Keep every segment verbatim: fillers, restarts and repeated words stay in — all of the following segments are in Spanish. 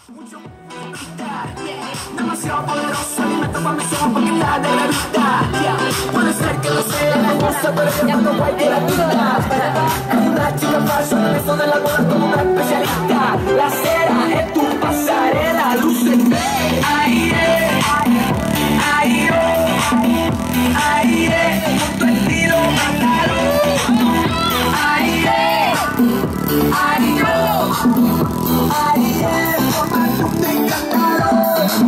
Demasiado poderoso, alimento para mi sopa porque está de revista. Yeah. Puede ser que no sea la cosa, pero yo mando guay que la pinta. Es una chica fashion, en eso de la moda como una especialista. La cera es tu pasarela, lúcete. Ahí es, ahí es, ahí es, con tu estilo mátalo. Ahí es, ahí es, ahí es, forma tu te encantaron.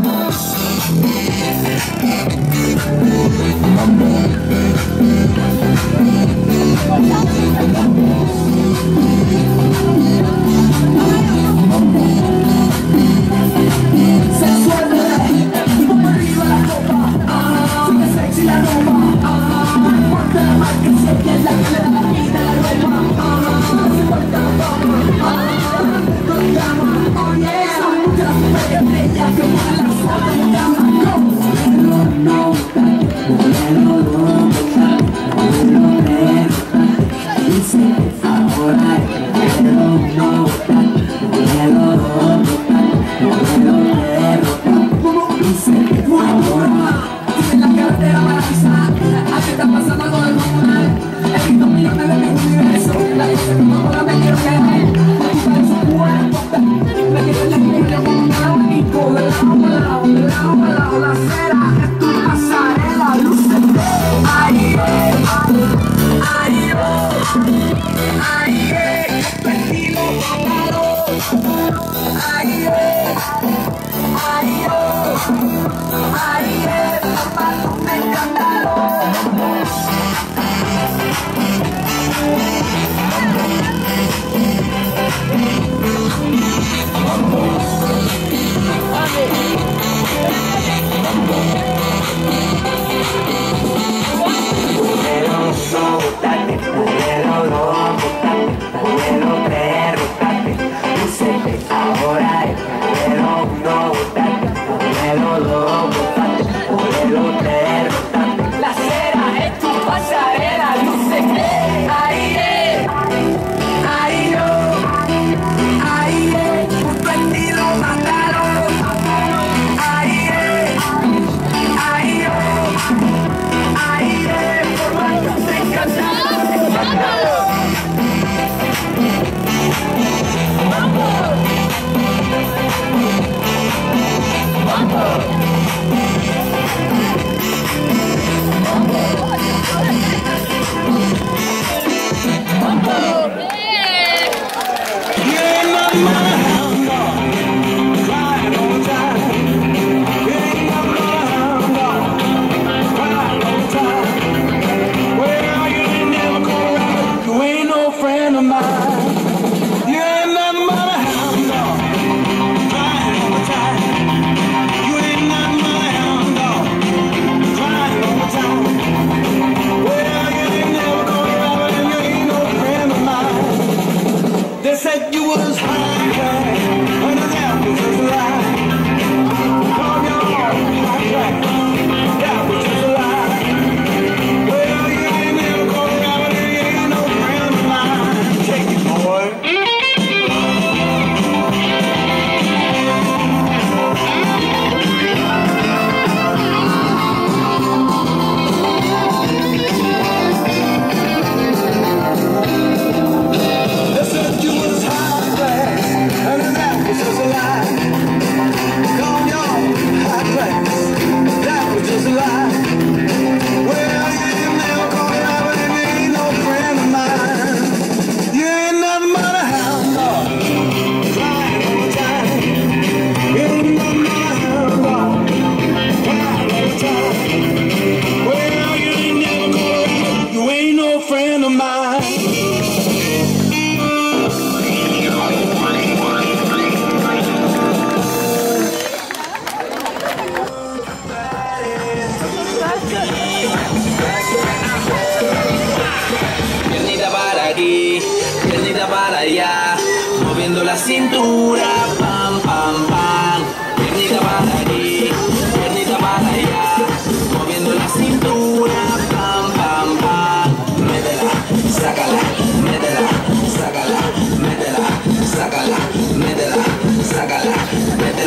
moviendo la cintura, pam, pam, pam, piernita para aquí, piernita para allá, moviendo la cintura, pam, pam, pam, métela, sácala, métela, sácala, métela, sácala, métela, sácala, métela.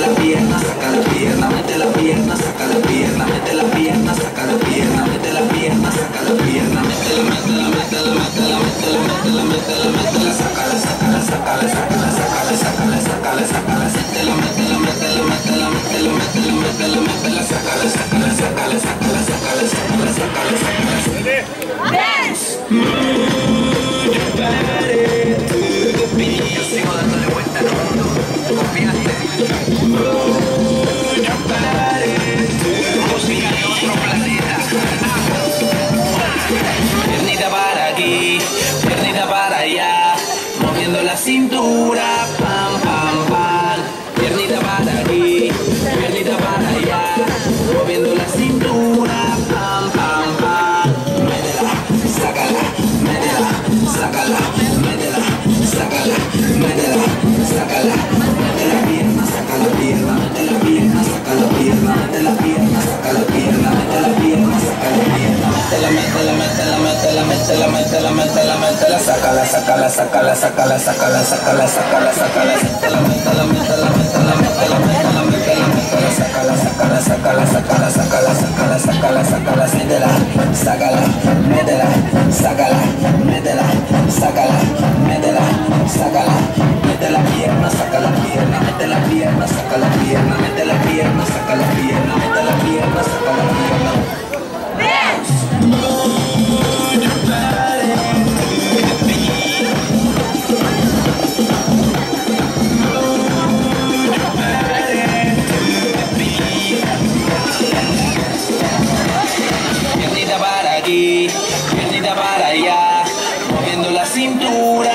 métela, métela, sácala, sácala, sácala, sácala, sácala, sácala, sácala, sácala, métela, métela, métela, métela, métela, métela, métela, métela, sácala, sácala, sácala, sácala, sácala, sácala, sácala, sácala. Dance. Move your body to the beat. Yo sigo dándole vuelta al mundo. ¿Confiaste? Move your body to música de otro planeta. Piernita para aquí, piernita para allá, moviendo la cintura, pam, pam, pam. Piernita para aquí, piernita para allá, moviendo la cintura, pam, pam, pam. Métela, sácala, métela, sácala, métela, sácala, métela, sácala. Mete la pierna, saca la pierna, mete la pierna, saca la pierna, mete la pierna, saca la pierna, mete la pierna, saca la pierna. Métela, métela, métela, métela, métela, métela, métela, métela, sácala, sácala, sácala, sácala, sácala, sácala, sácala, sácala, métela, métela, métela, métela, métela, métela, métela, métela, sácala, sácala, sácala, sácala, sácala, sácala, sácala, sácala, métela, sácala, métela, sácala, métela, sácala, métela, sácala, mete la pierna, saca la pierna, mete la pierna, saca la pierna, mete la pierna, saca la pierna, mete la pierna, saca la pierna. Piernita para aquí, piernita para allá, moviendo la cintura.